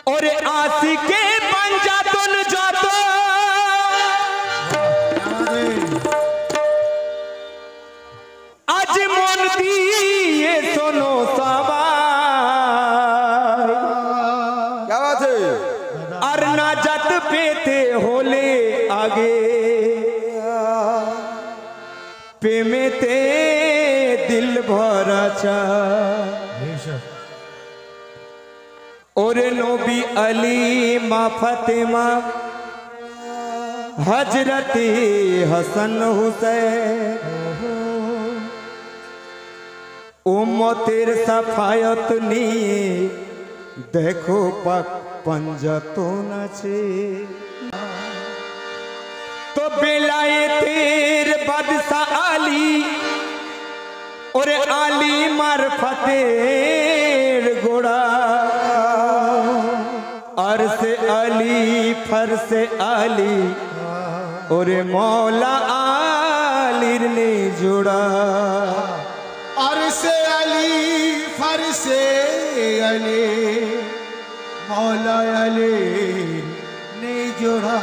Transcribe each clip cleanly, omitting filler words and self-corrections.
ওরে আশিকে পাঞ্জাতন যত আজ মন দিয়ে শোনো সবাই আর নাজাত পেতে হলে আগে প্রেমেতে দিল ভরা চায় ওরে নবী আলী মা ফাতেমা হযরতে হাসান হুসैन উম্মতের সাফায়াত নিয়ে দেখো পাক পাঞ্জাতন আছে তো বেলায়েতের বাদশা আলী ওরে আলী মারফতের গোড়া अरसे अली फरसे अली ओरे मौला आलिर ने जुड़ा अरसे अली फरसे अली मौला अली ने जुड़ा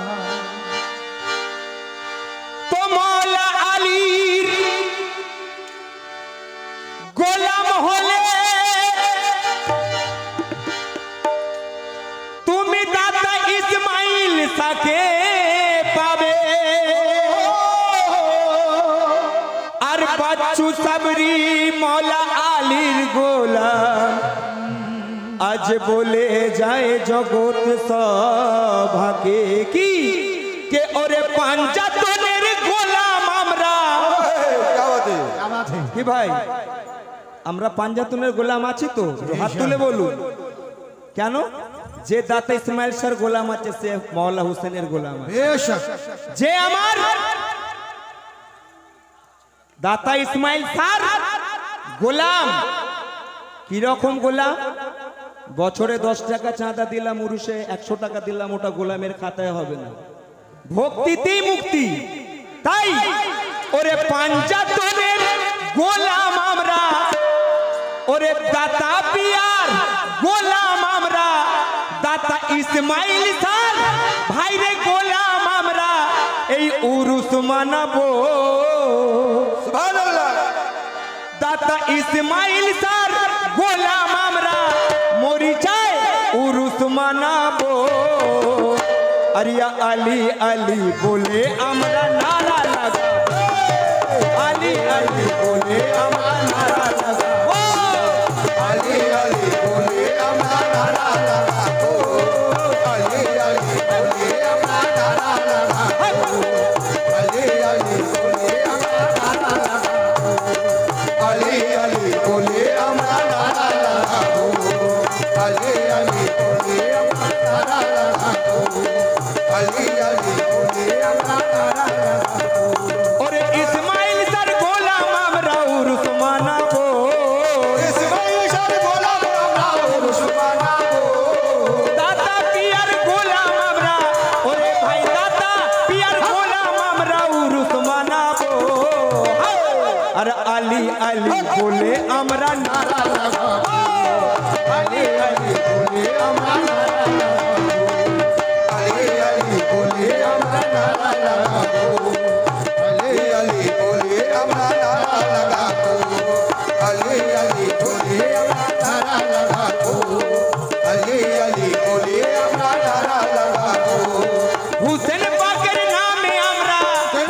तो मौला अली गोलाम होले सके पावे और बच्चू सबरी मौला आलिर गोलाम आज बोले जाए जगत सभाके की के ओरे पांजातनेर गोलाम আমরা কি ভাই আমরা পাঞ্জাতনের গোলাম আছি তো হাত তুলে বলুন কেন যে দাতা ইসমাইল স্যার গোলাম আছে সে মওলা হোসেনের গোলাম আছে বেশক যে আমার দাতা ইসমাইল স্যার গোলাম কি রকম গোলাম বছরে 10 টাকা চাঁদা দিলাম উরুসে 100 টাকা দিলাম ওটা গোলামের খাতায় হবে না ভক্তিতেই মুক্তি তাই ওরে পাঞ্জাতনের গোলাম আমরা ওরে দাতা পিয়ার গোলাম আমরা দাতা ইসমাইল স্যার ভাইরে গোলাম আমরা এই উরুস মানাবো সুবহানাল্লাহ দাতা ইসমাইল স্যার গোলাম আমরা মরি যায় উরুস মানাবো আরিয়া আলী আলী বলে আমরা নারা লাগাবো আলী আলী বলে আমরা নারা লাগাবো আলী আলী বলে আমরা নারা লাগাবো আলী আলী বলে আমরা নারা লাগাবো আলী আলী বলে আমরা নারা লাগাবো আলী আলী বলে আমরা নারা লাগাবো আলী আলী বলে আমরা নারা লাগাবো আলী আলী বলে আমরা নারা লাগাবো ওরে ইসমাইল স্যার গোলাম আমরা উরুস মানাবো ইসমাইল স্যার গোলাম আমরা উরুস মানাবো দাতা পিয়ার গোলাম আমরা ওরে ভাই দাতা পিয়ার গোলাম আমরা উরুস মানাবো আর আলী আলী বলে আমরা নারা লাগাবো আলী আলী বলে আমরা নারা লাগাবো আলী আলী বলে আমরা নারা লাগাবো আলী আলী বলে আমরা নারা লাগাবো আলী আলী বলে আমরা নারা লাগাবো আলী আলী বলে আমরা নারা লাগাবো হুসেন পাকের নামে আমরা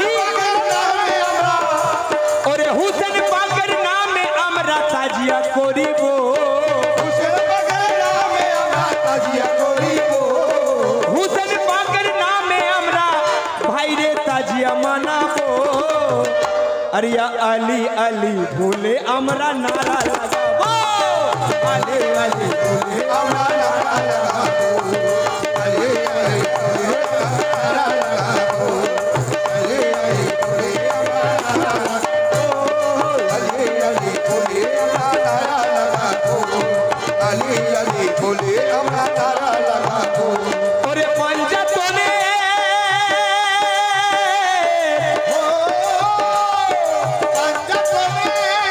ওরে হুসেন পাকের নামে আমরা তাজিয়া করিব হুসেন পাকের নামে আমরা তাজিয়া করিব হুসেন পাকের নামে আমরা ভাইরে তাজিয়া মানাবো আরিয়া আলী আলী বলে আমরা নারা লাগাবো আলী আলী বলে আমরা নারা লাগাবো আলী আলী বলে আমরা নারা লাগাবো আলী আলী বলে আমরা নারা লাগাবো আলী আলী বলে আমরা নারা লাগাবো আলী আলী বলে আমরা নারা লাগাবো ওরে পাঞ্জাতনে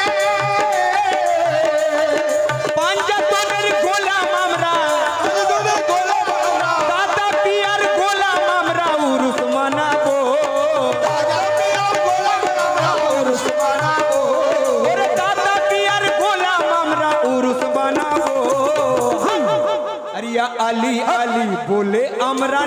পাঞ্জাতনের গোলাম আমরা আলী আলী বলে আমরা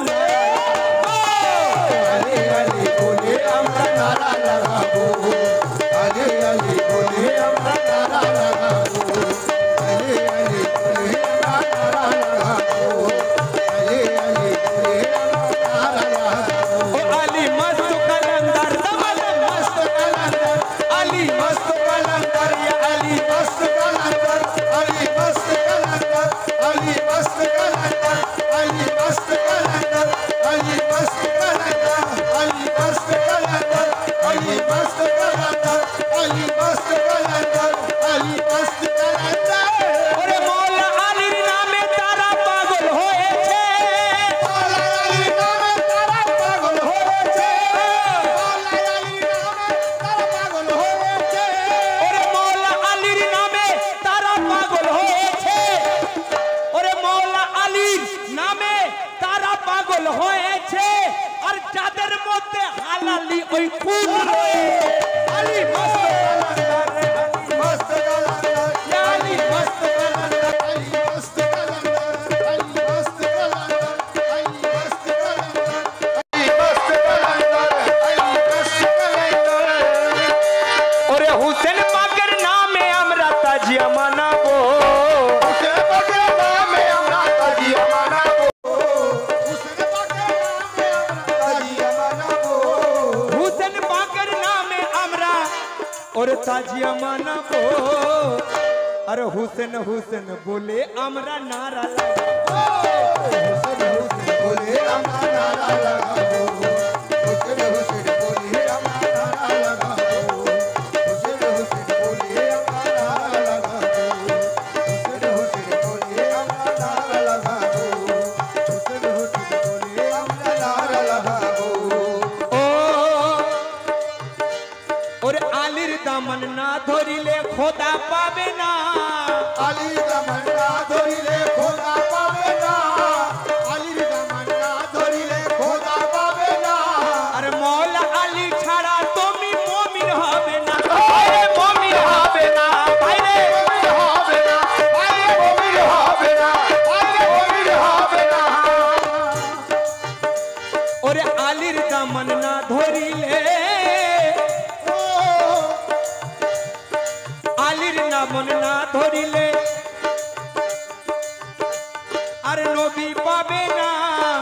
আলী আলী বলে আমরা নারা লাগাবো আলী আলী বলে আমরা নারা লাগাবো আলী আলী বলে আমরা নারা লাগাবো আলী আলী বলে আমরা নারা লাগাবো ও আলী মস্ত কলন্দর मस्त कलंदर আলী मस्त कलंदर या अली मस्त कलंदर अली मस्त कलंदर अली मस्त कलंदर अली मस्त कलंदर अली मस्त कलंदर अली मस्त कलंदर अली मस्त कलंदर अली मस्त कलंदर अली मस्त कलंदर ওরে মৌলা আলীর নামে তারা পাগল হয়েছে मौला अली नामे तारा पागल होएছে मौला अली नामे तारा पागल होएছে ওরে মৌলা আলীর নামে তারা পাগল হয়েছে ওরে মৌলা আলীর নামে তারা পাগল হয়েছে আর যাদের মধ্যে হালালি ওই ফুল রয়েছে আলী মস্ত কলন্দর রে मस्त कलंदर ইয়া আলী मस्त कलंदर अली मस्त कलंदर अली मस्त कलंदर अली मस्त कलंदर अली मस्त कलंदर अली मस्त कलंदर ওরে হুসেন পাকের নামে আমরা তাজিয়া মানাবো उसे बगे नामे हमरा ताजिया मनाबो उसे बगे नामे हमरा ताजिया मनाबो হুসেন পাকের নামে আমরা ওরে তাজিয়া মানাবো আর হুসেন হুসেন বলে আমরা নারা লাগাবো हुसैन हुसैन बोले हमरा नारा लगाबो हुसैन हुसैन बोले हमरा नारा लगाबो हुसैन हुसैन बोले हमरा नारा लगाबो हुसैन हुसैन बोले हमरा नारा लगाबो हुसैन हुसैन बोले हमरा नारा लगाबो ও ওরে আলীর দামন না ধরিলে খোদা পাবে না আলী দামান্না ধরিলে খোদা পাবে না আলী দামান্না ধরিলে খোদা পাবে না আর মৌলা আলী ছাড়া তুমি মুমিন হবে না আরে মুমিন হবে না ভাইরে হবে না আরে মুমিন হবে না আরে মুমিন হবে না ওরে আলীর দামন না ধরিলে আলীর দামন না ধরিলে আর নবী পাবে না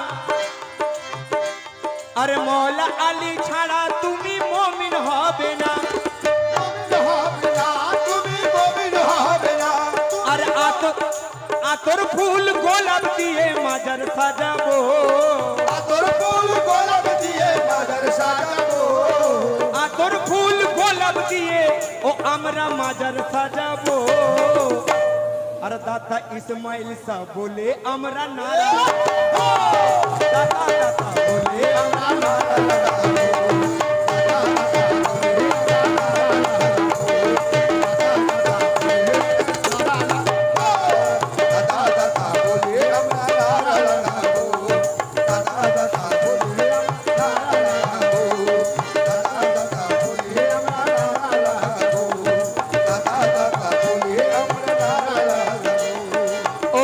আরে মৌলা আলী ছাড়া তুমি মুমিন হবে না মুমিন হবে না তুমি মুমিন হবে না আর আতর ফুল গোলাপ দিয়ে মাজার সাজাবো আতর ফুল গোলাপ দিয়ে মাজার সাজাবো আতর ফুল গোলাপ দিয়ে ও আমরা মাজার সাজাবো আর দাতা ইসমাইল শাহ বলে আমরা নারা দাতা দাতা বলে আমরা নারা দাদা দাদা বলে আমরা নারা লাগাবো দাদা দাদা বলে আমরা নারা লাগাবো দাদা দাদা বলে আমরা নারা লাগাবো দাদা দাদা বলে আমরা নারা লাগাবো ও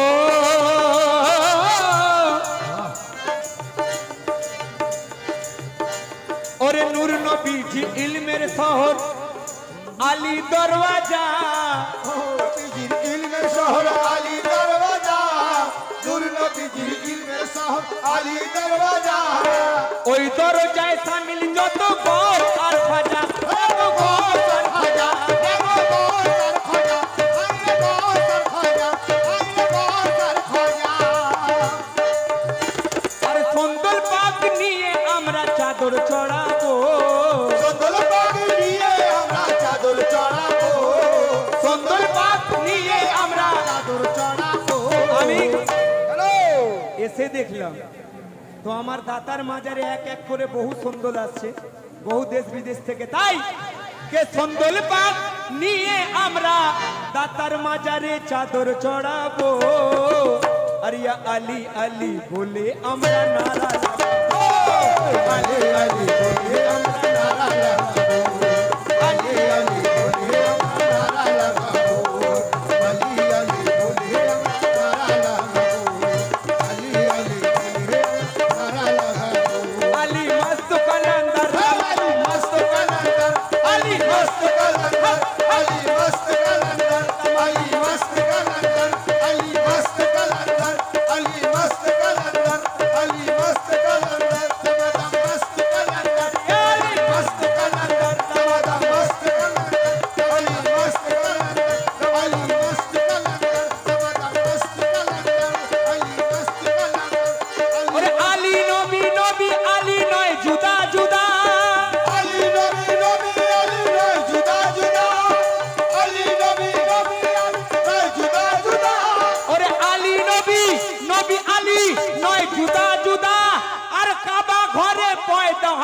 ওরে নূর নবীজি ইলমের শহর আলী দরওয়াজা নবীজির ইলমের শহর আলী দরওয়াজা নূর নবীজির ইলমের শহর আলী দরওয়াজা ওই দরজায় সামিল যত গর আর ফাজা যত গর আর ফাজা আইরে গোসর খাজা আইরে গোসর খাজা আইরে গোসর খাজা আর সুন্দর পাক নিয়ে আমরা চাদর চড়াবো সন্দল পাগ নিয়ে আমরা চাদর চড়াবো সুন্দর পাক নিয়ে আমরা চাদর চড়াবো আমি হ্যালো এসে দেখলাম তো আমার দাতার মাজারে এক এক করে বহু সন্দল আসছে বহু দেশ বিদেশ থেকে তাই কে সন্দল পাক নিয়ে আমরা দাতার মাজারে চাদর চড়াবো আর ইয়া আলী আলী বলে আমরা নারা লাগাবো আলী আলী বলে আমরা নারা লাগাবো আলী আলী বলে আমরা নারা লাগাবো আলী আলী বলে আমরা নারা লাগাবো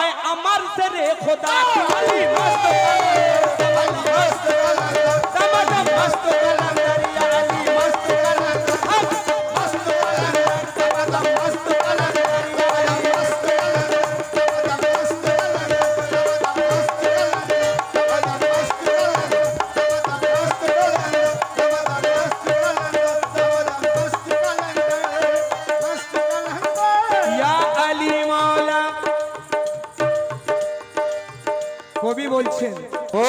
है अमर से रे खुदा की अली मस्त कलंदर मस्त कलंदर समझ मस्त कलंदर या अली मस्त कलंदर मस्त कलंदर समझ मस्त कलंदर या अली मस्त या अली मौला কবি বলছেন ও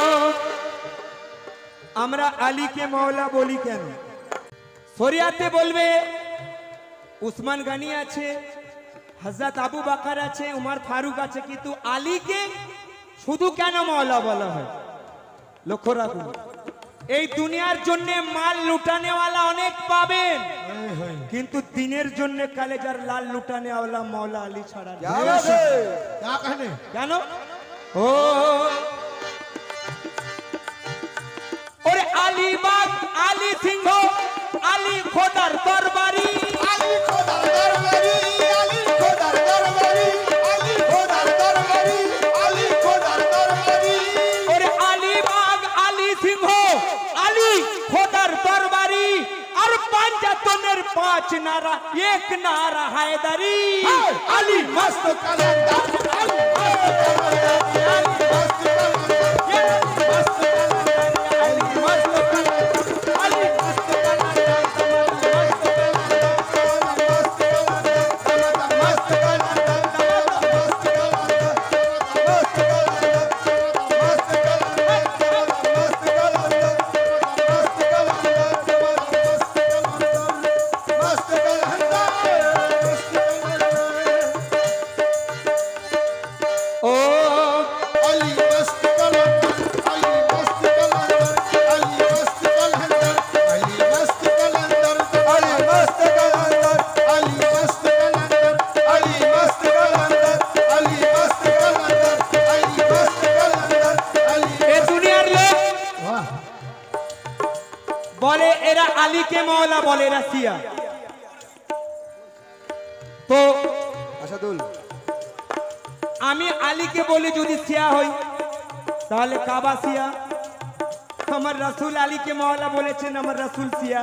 আমরা আলীকে মওলা বলি কেন শরিয়াতে বলবে উসমান গনি আছে হযরত আবু বকর আছে উমর ফারুক আছে কিন্তু আলীকে শুধু কেন মওলা বলা হয় লক্ষ্য রাখুন এই দুনিয়ার জন্য মাল লুটানেওয়ালা অনেক পাবেন কিন্তু দিনের জন্য কালেজার লাল লুটানেওয়ালা মওলা আলী ছাড়া কেন ও ওরে আলীবাগ আলী সিংহ আলী খোদার দরবারি আলী খোদার দরবারি আলী খোদার দরবারি আলী খোদার দরবারি আলী খোদার দরবারি ওরে আলীবাগ আলী সিংহ আলী খোদার দরবারি আর পাঁচজনের পাঁচ নারা এক নারা হায়দারি আলী মস্ত কলন্দর আলী মস্ত বলে এরা আলীকে মওলা বলে এরা শিয়া তো আসাদুল আমি আলীকে বলি যদি শিয়া হই তাহলে কাবা শিয়া আমার রাসূল আলীকে মওলা বলেছেন আমার রাসূল শিয়া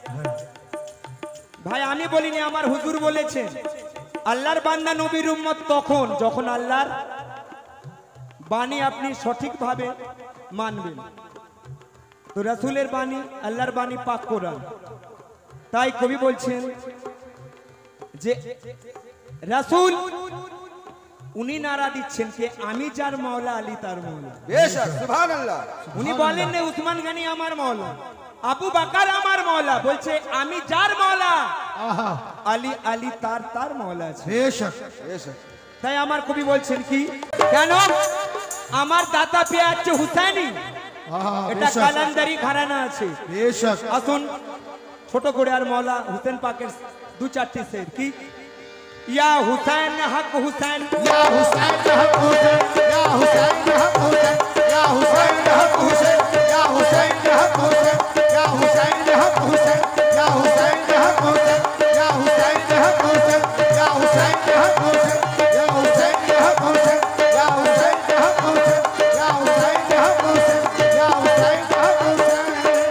ভাই আমি বলিনি আমার হুজুর বলেছেন আল্লাহর বান্দা নবীর উম্মত তখন যখন আল্লাহর বাণী আপনি সঠিকভাবে মানবেন তো রাসূলের বাণী আল্লাহর বাণী পাক কোরআন তাই কবি বলছেন যে রাসূল উনি নারা দিচ্ছেন যে আমি যার মাওলা আলী তার মাওলা বেশক সুবহানাল্লাহ উনি বলেন না উসমান গনি আমার মাওলা আবু বকর আমার মাওলা বলছে আমি যার মাওলা আলী আলী তার তার মাওলা আছে বেশক বেশক তাই আমার কবি বলছেন কি কেন আমার দাদা পিয়া আছে হুসাইনি এটা কালান্দারি ঘরানা আছে বেশক আসুন ছোট করে আর মাওলা হুসেন পাকের দু চারটি শের কি ইয়া হুসাইন হক হুসাইন ইয়া হুসাইন হক হুসাইন ইয়া হুসাইন হক হুসাইন ইয়া হুসাইন হক হুসাইন ইয়া হুসাইন হক হুসাইন ইয়া হুসাইন হক হুসাইন ইয়া হুসাইন হক হুসাইন ইয়া হুসাইন হক হুসাইন ইয়া হুসাইন হক হুসাইন ইয়া হুসাইন হক হুসাইন ইয়া হুসাইন হক হুসাইন ইয়া হুসাইন হক হুসাইন ইয়া হুসাইন হক হুসাইন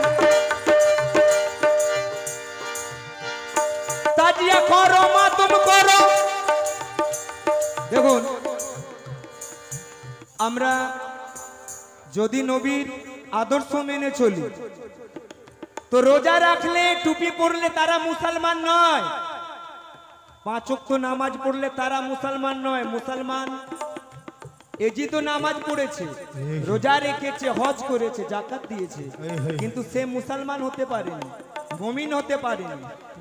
তাজিয়া করো মা তুমি করো দেখুন আমরা যদি নবীর আদর্শ মেনে চলি তো রোজা রাখলে টুপি পরলে তারা মুসলমান নয় পাঁচ ওয়াক্ত নামাজ পড়লে তারা মুসলমান নয় মুসলমান এজি তো নামাজ পড়েছে রোজা রেখেছে হজ করেছে যাকাত দিয়েছে কিন্তু সে মুসলমান হতে পারেনি মুমিন হতে পারেনি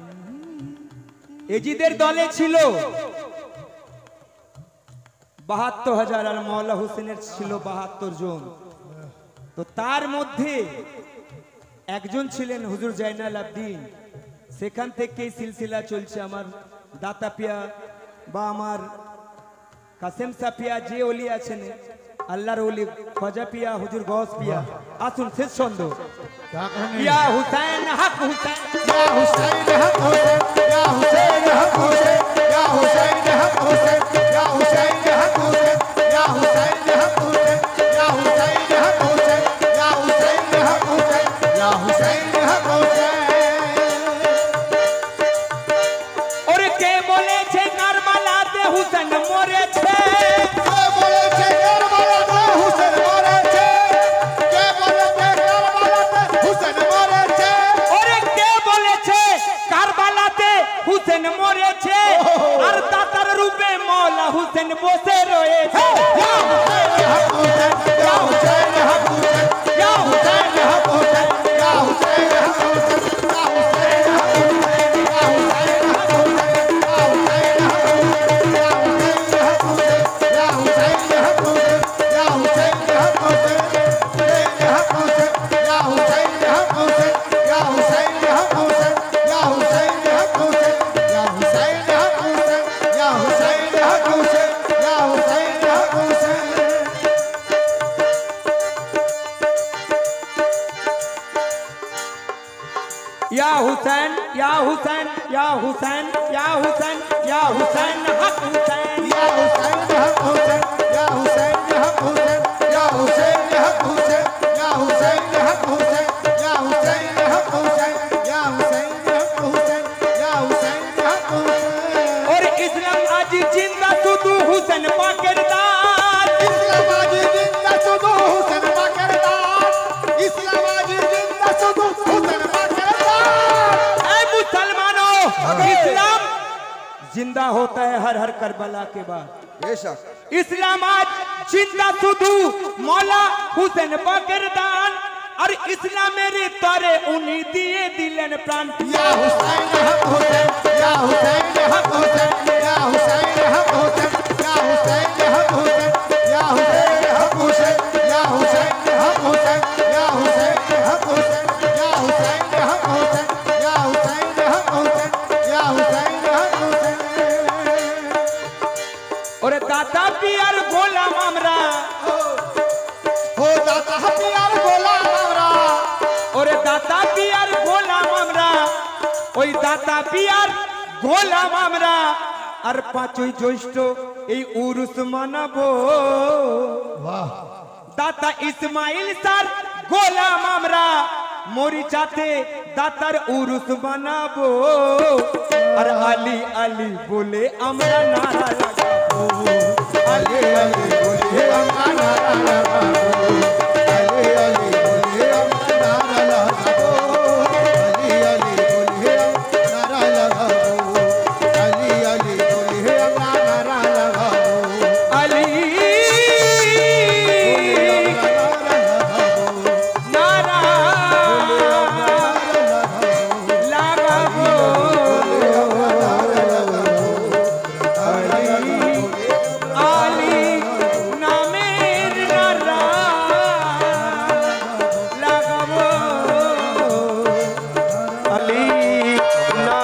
এজিদের দলে ছিল ৭২,০০০ আর মাওলা হোসেনের ছিল ৭২ জন তো তার মধ্যে একজন ছিলেন হুজুর জাইনাল আবদিন সেখান থেকেই সিলসিলা চলছে আমার দাতা পিয়া বা আমার কাসেম সাপিয়া যে ওলি আছেন আল্লাহর ওলি খাজা পিয়া হুজুর গৌস পিয়া আসুন শেষ ছন্দ ইয়া হুসাইন হক হুসাইন ইয়া হুসাইন হক হুসাইন ইয়া হুসাইন হক হুসাইন ইয়া হুসাইন হক হুসাইন ইয়া হুসাইন হক হুসাইন ওরে কে বলেছে কারবালাতে হুসেন মরেছে ওরে কে বলেছে কারবালাতে হুসেন মরেছে আর দাতার রূপে মওলা হুসেন বসে রয়েছে या हुसैन या हुसैन या हुसैन या हुसैन या हुसैन हक हुसैन और इस्लाम आज जिंदा सुदू हुसैन पाकिरदार ऐ मुसलमानों इस्लाम जिंदा होता है हर हर करबला के बाद इस्लाम आज जिंदा सुदू मौला हुसैन पाकिरदान और इस्लाम मेरे तोरे उन्हीं दिए दिलन प्राण या हुसैन हक हुसैन या हुसैन हक हुसैन या हुसैन हक हुसैन या हुसैन हक हुसैन या हुसैन हक हुसैन या हुसैन हक हुसैन या हुसैन हक हुसैन या हुसैन हक हुसैन या हुसैन हक हुसैन या हुसैन हक हुसैन और दाता पियर गोलाम हमरा हो दाता पियर गोलाम हमरा और दाता पियर गोलाम हमरा ওই দাতা পিয়ার গোলাম আমরা আর পাঁচই জ্যৈষ্ঠ এই উরুস মানাবো वाह দাতা ইসমাইল স্যার গোলাম আমরা মরিচাতে দাতার উরুস বানাবো আর আলী আলী বলে আমরা নারা লাগাবো अली अली बोले अम्मा नारा लगाबो अली अली बोले अम्मा नारा लगाबो अली अली बोले अम्मा नारा लगाबो अली अली बोले अम्मा नारा लगाबो আলী নারা লাগাবো আলী নামের নারা লাগাবো আলী না